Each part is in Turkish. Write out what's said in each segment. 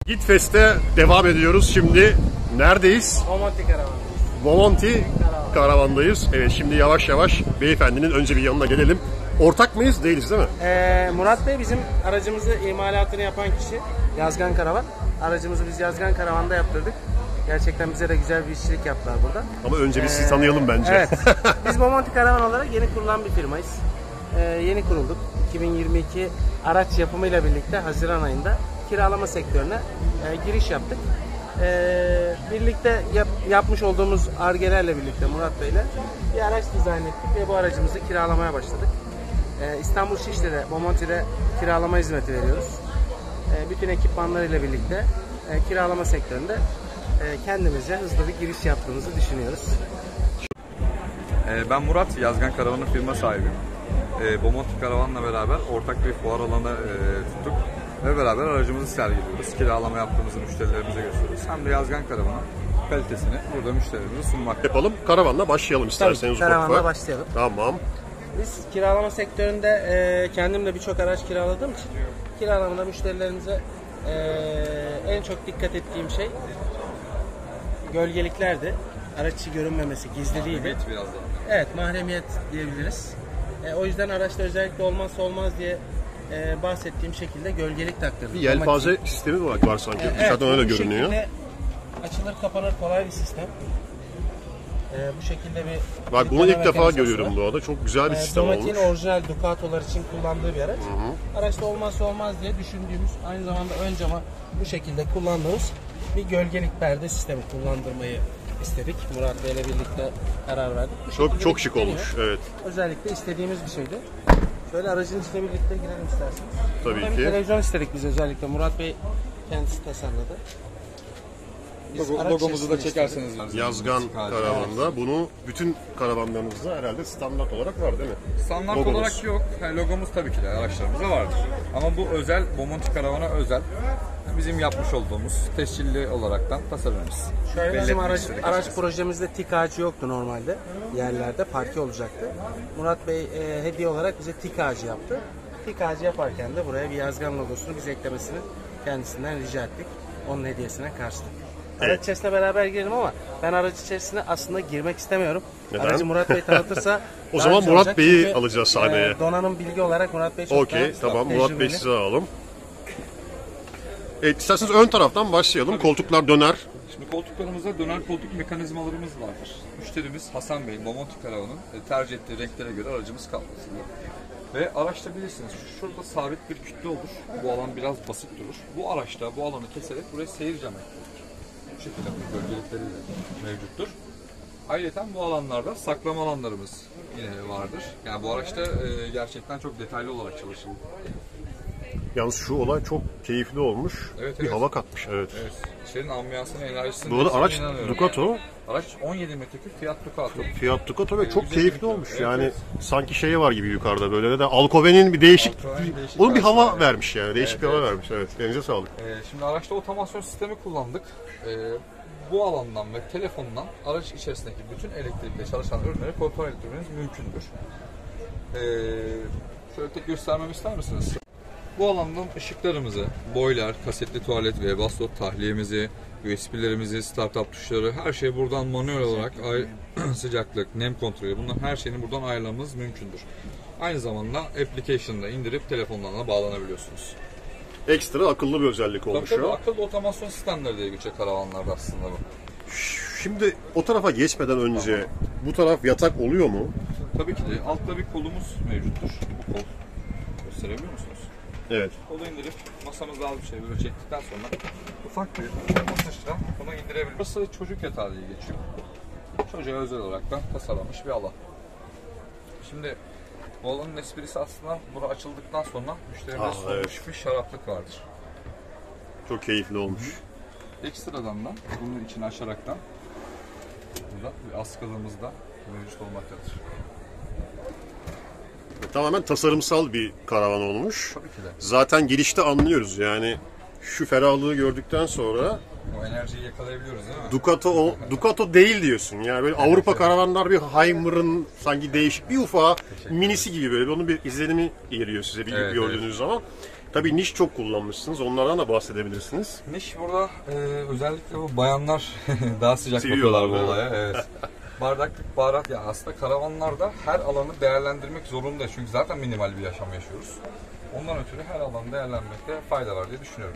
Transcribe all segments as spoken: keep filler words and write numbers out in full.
Gitfest'e devam ediyoruz şimdi. Neredeyiz? Bomonti Karavan. Bomonti Karavan'dayız. Evet, şimdi yavaş yavaş beyefendinin önce bir yanına gelelim. Ortak mıyız? Değiliz değil mi? Ee, Murat Bey bizim aracımızı imalatını yapan kişi. Yazgan Karavan. Aracımızı biz Yazgan Karavan'da yaptırdık. Gerçekten bize de güzel bir işçilik yaptılar burada. Ama önce biz sizi tanıyalım bence. Evet. Biz Bomonti Karavan olarak yeni kurulan bir firmayız. Ee, yeni kurulduk. iki bin yirmi iki araç yapımıyla birlikte Haziran ayında kiralama sektörüne e, giriş yaptık. Ee, birlikte yap, yapmış olduğumuz Ar-Ge'lerle birlikte Murat Bey'le bir araç dizayn ettik ve bu aracımızı kiralamaya başladık. Ee, İstanbul Şişli'de, Bomonti'de kiralama hizmeti veriyoruz. Ee, bütün ekipmanlarıyla birlikte e, kiralama sektöründe e, kendimizce hızlı bir giriş yaptığımızı düşünüyoruz. Ee, ben Murat, Yazgan Karavan'ın firma sahibiyim. Ee, Bomonti Karavan'la beraber ortak bir fuar alanı e, tuttuk ve beraber aracımızı sergiliyoruz. Kiralama yaptığımızı müşterilerimize gösteriyoruz. Hem de Yazgan Karavan'ın kalitesini burada müşterilerimize sunmak. Yapalım. Karavanla başlayalım isterseniz. Tabii, karavanla başlayalım. Tamam. Biz kiralama sektöründe e, kendim de birçok araç kiraladığım için kiralamada müşterilerimize e, en çok dikkat ettiğim şey gölgeliklerdi. Araç içi görünmemesi, gizliliğiydi. Evet, biraz daha. Evet, mahremiyet diyebiliriz. E, o yüzden araçta özellikle olmazsa olmaz diye e, bahsettiğim şekilde gölgelik taktırdık. Bir yelpaze sistemi var, var sanki. E, Dışarıdan evet, öyle bu görünüyor. şekilde açılır kapanır kolay bir sistem. E, bu şekilde bir... Bak bunu ilk defa görüyorum bu arada. Çok güzel bir e, sistem olmuş. Domatik'in orijinal Ducato'lar için kullandığı bir araç. Hı hı. Araçta olmazsa olmaz diye düşündüğümüz, aynı zamanda ön cama bu şekilde kullandığımız bir gölgelik perde sistemi kullandırmayı istedik. Murat Bey'le birlikte karar verdik. Bu Çok şekilde çok şık kilitleniyor. olmuş. Evet. Özellikle istediğimiz bir şeydi. Şöyle aracın içine birlikte girelim isterseniz. Tabii Burada ki. bir televizyon istedik biz özellikle. Murat Bey kendisi tasarladı. Biz Logo, araç logomuzu da içerisinde çekerseniz. Yazgan Karavan'da. Evet. Bunu bütün karavanlarınızda herhalde standart olarak var değil mi? Standart Logomuz. olarak yok. Yani logomuz tabii ki de araçlarımızda vardır. Ama bu özel, Bomonti Karavan'a özel. Bizim yapmış olduğumuz tescilli olaraktan tasarımımız. Şöyle Belli bizim etmek araç, istedik araç açıkçası. projemizde tik ağacı yoktu normalde. Yerlerde parke olacaktı. Murat Bey e, hediye olarak bize tik ağacı yaptı. Tik ağacı yaparken de buraya bir Yazgan logosunu biz eklemesini kendisinden rica ettik. Onun hediyesine karşılık. Araç Evet. içerisine beraber girelim ama ben araç içerisine aslında girmek istemiyorum. Neden? Aracı Murat Bey tanıtırsa O daha zaman güzel Murat olacak. Bey'i Çünkü, alacağız sahneye. e, donanım bilgi olarak Murat Bey çok Okey, daha tamam. Murat Bey tecrübeli. size alalım. Evet, isterseniz ön taraftan başlayalım. Koltuklar döner. Şimdi koltuklarımızda döner koltuk mekanizmalarımız vardır. Müşterimiz Hasan Bey, Bomonti Karavan'ın tercih ettiği renklere göre aracımız kalmasıdır. Ve araçta bilirsiniz şurada sabit bir kütle olur. Bu alan biraz basit durur. Bu araçta bu alanı keserek buraya seyir cam ekledik. Bu şekilde gölgelikleri de mevcuttur. Ayrıca bu alanlarda saklama alanlarımız yine vardır. Yani bu araçta e, gerçekten çok detaylı olarak çalışıldı. Yalnız şu olay çok keyifli olmuş. Evet, bir evet. hava katmış. Evet. Evet. İçerinin ambiyansını, enerjisini... Bu arada araç inanıyorum. Ducato. Araç on yedi metreküp Fiat Ducato. Fiat Ducato ve çok Güzel keyifli bir- olmuş. Evet, yani evet. sanki şey var gibi yukarıda böyle de Alcoben'in bir değişik, Alcoben'in değişik onun bir versiyonu, hava evet. vermiş yani. Değişik Evet, bir hava evet. vermiş. Evet. Elinize sağlık. Ee, şimdi araçta otomasyon sistemi kullandık. Ee, bu alandan ve telefondan araç içerisindeki bütün elektrikle çalışan ürünleri kontrol ettirmeniz mümkündür. Ee, şöyle tek göstermemi ister misiniz? Bu alandan ışıklarımızı, boiler, kasetli tuvalet ve bastot tahliyemizi, U S B'lerimizi, startup tuşları, her şeyi buradan manuel olarak ay- sıcaklık, nem kontrolü, bunların her şeyini buradan ayarlamamız mümkündür. Aynı zamanda application'da indirip telefondan da bağlanabiliyorsunuz. Ekstra akıllı bir özellik Tabii olmuş tabii o. akıllı otomasyon sistemleri diye geçiyor karavanlarda aslında bu. Şimdi o tarafa geçmeden önce bu taraf yatak oluyor mu? Tabii ki de altta bir kolumuz mevcuttur. Bu kol. Gösterebiliyor musunuz? Evet. Kolu indirip masamızda az bir şey böyle çektikten sonra ufak bir basınçla bunu indirebiliriz. Burası çocuk yatağı diye geçiyor. Çocuğa özel olarak da tasarlanmış bir alan. Şimdi bu alanın esprisi aslında bura açıldıktan sonra müşterimize Ah, sunmuş evet. bir şaraplık vardır. Çok keyifli olmuş. Ekstradan da bunun içini açaraktan burada bir askılığımız da mevcut olmaktadır. Tamamen tasarımsal bir karavan olmuş. Tabii ki de. Zaten girişte anlıyoruz yani şu ferahlığı gördükten sonra O enerjiyi yakalayabiliyoruz değil mi? Ducato o, Ducato değil diyorsun. Yani böyle Avrupa evet. karavanlar bir Heimer'ın sanki değişik bir ufağı minisi gibi böyle onun bir izlenimi geliyor size bir Evet, gördüğünüz evet. zaman. Tabii niş çok kullanmışsınız. Onlardan da bahsedebilirsiniz. Niş burada e, özellikle bu bayanlar daha sıcak Seviyorlar, bakıyorlar bu değil mi? olaya. Evet. Bardaklık, baharat ya aslında karavanlarda her alanı değerlendirmek zorundayız. Çünkü zaten minimal bir yaşam yaşıyoruz. Ondan ötürü her alanı değerlendirmekte fayda var diye düşünüyorum.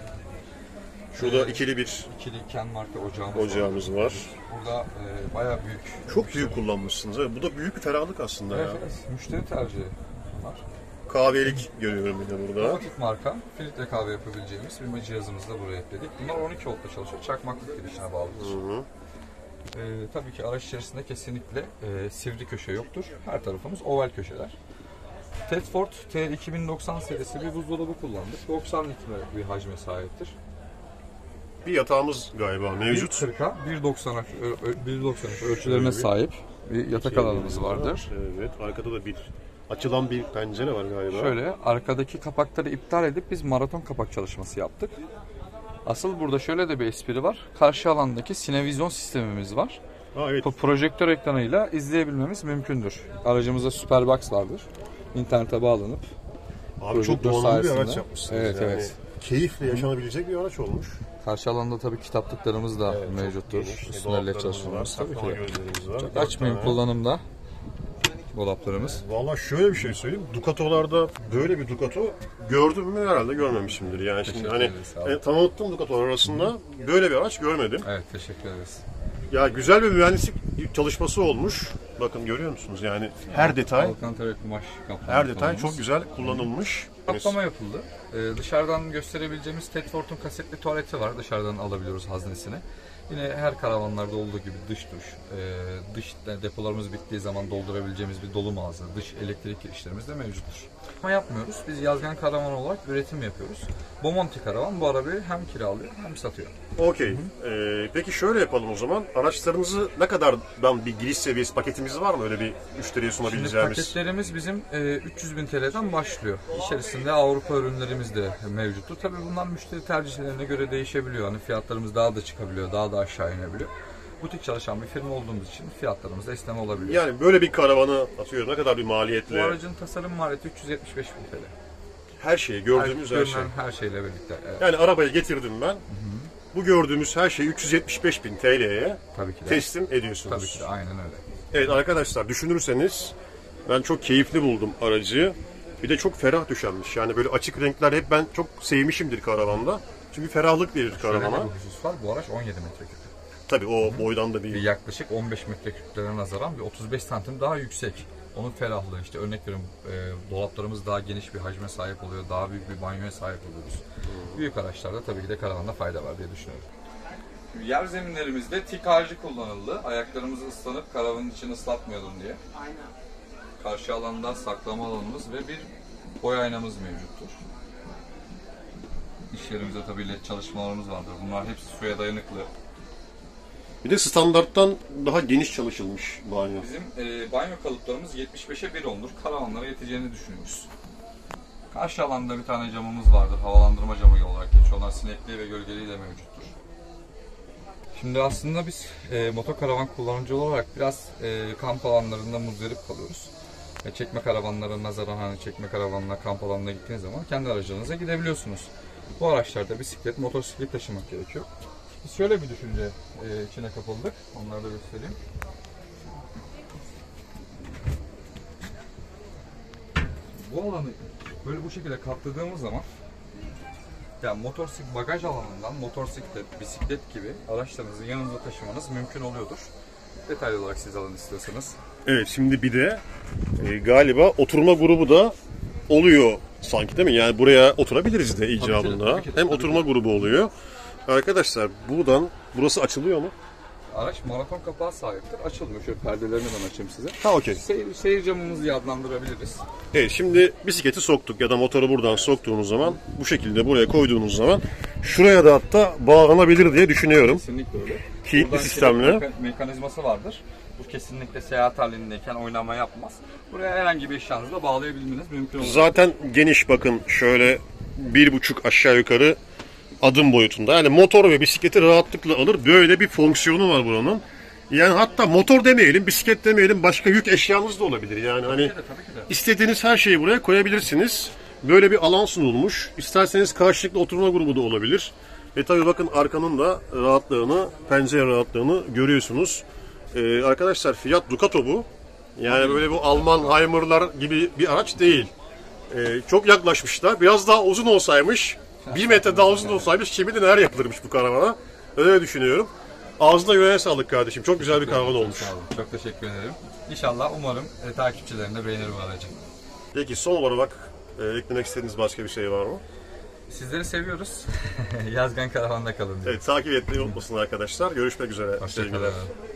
Şurada ikili bir İkili Ken marka ocağımız, ocağımız var. Burada e, bayağı büyük. Çok büyük kullanmışsınız. Evet, bu da büyük bir ferahlık aslında Evet, ya. evet. Müşteri tercihi var. Kahvelik görüyorum bir de burada. Robotik marka, filtre kahve yapabileceğimiz bir cihazımızı da buraya ekledik. Bunlar on iki voltla çalışıyor. Çakmaklık girişine bağlıdır. Hı hı. Ee, tabii ki araç içerisinde kesinlikle e, sivri köşe yoktur. Her tarafımız oval köşeler. Tedford T iki bin doksan serisi bir buzdolabı kullandık. doksan litre bir hacme sahiptir. Bir yatağımız galiba mevcut. bir kırka bir doksan üç ölçülerine sahip bir yatak alanımız vardır. Evet, arkada da bir açılan bir pencere var galiba. Şöyle arkadaki kapakları iptal edip biz maraton kapak çalışması yaptık. Asıl burada şöyle de bir espri var. Karşı alandaki sinevizyon sistemimiz var. Ha, evet. Bu projektör ekranıyla izleyebilmemiz mümkündür. Aracımızda Superbox vardır. İnternete bağlanıp Abi çok projektör donanımlı bir sayesinde- araç yapmışsınız. Evet, yani. evet. Keyifle yaşanabilecek bir araç olmuş. karşı alanda tabii kitaplıklarımız da Evet, çok mevcuttur. geniş. Üstüne led Dolaplarımız var, çalışmamız tabii saklama ki. gözlerimiz var. Çok Dört açmayın tane. kullanımda dolaplarımız. Valla şöyle bir şey söyleyeyim. Ducato'larda böyle bir Ducato gördüm mü herhalde görmemişimdir. Yani şimdi Teşekkür hani ederiz, sağ olun. e, tanıttığım Ducato'lar arasında böyle bir araç görmedim. Evet, teşekkür ederiz. Ya güzel bir mühendislik çalışması olmuş. Bakın görüyor musunuz yani her detay, Alcantara kumaş kaplama her detay kullanımız. çok güzel kullanılmış. Kaplama yapıldı. Ee, dışarıdan gösterebileceğimiz Tedford'un kasetli tuvaleti var. Dışarıdan alabiliyoruz haznesini. Yine her karavanlarda olduğu gibi dış duş, e, dış depolarımız bittiği zaman doldurabileceğimiz bir dolum ağzı, dış elektrik girişlerimiz de mevcuttur. Ama yapmıyoruz. Biz yazgan karavan olarak üretim yapıyoruz. Bomonti karavan bu arabayı hem kiralıyor hem satıyor. Okey. Ee, peki şöyle yapalım o zaman. Araçlarınızı ne kadardan bir giriş seviyesi paketimiz var mı öyle bir müşteriye Şimdi sunabileceğimiz? paketlerimiz bizim e, üç yüz bin T L'den başlıyor. İçerisinde Avrupa ürünlerimiz de mevcuttur. Tabii bunlar müşteri tercihlerine göre değişebiliyor. Hani fiyatlarımız daha da çıkabiliyor, daha da aşağı inebiliyor. Butik çalışan bir firma olduğumuz için fiyatlarımızda esneme olabiliyor. Yani böyle bir karavanı atıyorum ne kadar bir Bu maliyetle aracın tasarım maliyeti üç yüz yetmiş beş bin T L. her şeyi gördüğümüz her, Her, şey. görünen her şeyle birlikte. Evet. Yani arabayı getirdim ben. Bu gördüğümüz her şeyi üç yüz yetmiş beş bin T L'ye Tabii ki de. teslim ediyorsunuz. Tabii ki de aynen öyle. Evet arkadaşlar düşünürseniz ben çok keyifli buldum aracı. Bir de çok ferah döşenmiş. Yani böyle açık renkler hep ben çok sevmişimdir karavanda. Çünkü ferahlık verir Şöyle karavana. bir husus var. Bu araç on yedi metreküp. Tabii o boydan da Bir bir yaklaşık on beş metreküplere nazaran bir otuz beş santim daha yüksek. Onun ferahlığı işte örnek veriyorum e, dolaplarımız daha geniş bir hacme sahip oluyor. Daha büyük bir banyoya sahip oluyoruz. Büyük araçlarda tabii ki de karavanda fayda var diye düşünüyorum. Yer zeminlerimizde tik harcı kullanıldı. Ayaklarımız ıslanıp karavanın içini ıslatmayalım diye. Aynen. Karşı alanda saklama alanımız ve bir boy aynamız mevcuttur. İş yerimizde tabii led çalışmalarımız vardır. Bunlar hepsi suya dayanıklı. bir de standarttan daha geniş çalışılmış banyo. Bizim e, banyo kalıplarımız yetmiş beşe bir ondur. Karavanlara yeteceğini düşünüyoruz. Karşı alanda bir tane camımız vardır. Havalandırma camı olarak geçiyor. Onlar sinekli ve gölgeliği de mevcuttur. Şimdi aslında biz e, motokaravan kullanıcı olarak biraz e, kamp alanlarında muzdarip kalıyoruz. E, çekme karavanlara nazaran hani çekme karavanına, kamp alanına gittiğiniz zaman kendi aracınıza gidebiliyorsunuz. Bu araçlarda bisiklet, motosiklet taşımak gerekiyor. Biz şöyle bir düşünce e, içine kapıldık. Onları da göstereyim. Bu alanı böyle bu şekilde kapladığımız zaman yani motosiklet bagaj alanından motosiklet, bisiklet gibi araçlarınızı yanınızda taşımanız mümkün oluyordur. Detaylı olarak siz alın istiyorsanız. Evet şimdi bir de e, galiba oturma grubu da oluyor sanki değil mi? Yani buraya oturabiliriz de icabında. tabii ki de, Hem tabii oturma ki. grubu oluyor. Arkadaşlar buradan burası açılıyor mu? Araç maraton kapağı sahiptir. Açılmıyor. Şöyle perdelerini ben açayım size. Ha okey. Seyir, seyir camımızı diye adlandırabiliriz. Evet şimdi bisikleti soktuk ya da motoru buradan soktuğunuz zaman bu şekilde buraya koyduğunuz zaman şuraya da hatta bağlanabilir diye düşünüyorum. Kesinlikle öyle. Kilitli Buradan sistemli. kilit meka- mekanizması vardır. Bu kesinlikle seyahat halindeyken oynama yapmaz. Buraya herhangi bir eşyanızla bağlayabilmeniz mümkün olur. Zaten geniş bakın şöyle bir buçuk aşağı yukarı adım boyutunda. Yani motor ve bisikleti rahatlıkla alır. Böyle bir fonksiyonu var buranın. Yani hatta motor demeyelim, bisiklet demeyelim, başka yük eşyanız da olabilir. Yani hani Tabii ki de, tabii ki de. istediğiniz her şeyi buraya koyabilirsiniz. böyle bir alan sunulmuş. İsterseniz karşılıklı oturma grubu da olabilir. E tabi bakın arkanın da rahatlığını, pencere rahatlığını görüyorsunuz. Ee, arkadaşlar Fiat Ducato bu. Yani böyle bu Alman Heimer'lar gibi bir araç değil. Ee, çok yaklaşmışlar. Biraz daha uzun olsaymış, bir metre daha uzun olsaymış kimi de neler yapılırmış bu karavana. Öyle düşünüyorum. Ağzına yüreğine sağlık kardeşim. Çok güzel bir karavan olmuş. Sağ olun. Çok teşekkür ederim. İnşallah umarım e, takipçilerim de beğenir bu aracı. Peki son olarak e, eklemek istediğiniz başka bir şey var mı? Sizleri seviyoruz. Yazgan Karavan'da kalın diyorum. Evet, takip etmeyi unutmasın arkadaşlar. Görüşmek üzere. Hoşçakalın.